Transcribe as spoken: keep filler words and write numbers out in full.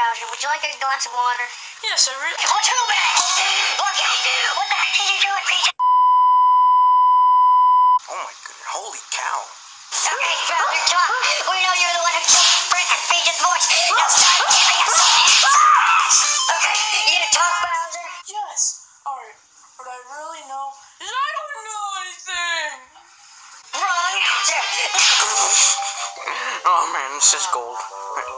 Bowser. Would you like a glass of water? Yes, I really... Oh, two minutes! Okay, what the heck did you do, Peach? Oh my goodness, holy cow. Okay, Bowser, talk. We know you're the one who killed Frank and Peach's voice. Now start giving us some answers! Okay, you gonna talk, Bowser? Yes. Alright, what I really know is I don't know anything. Wrong answer! Oh man, this is gold.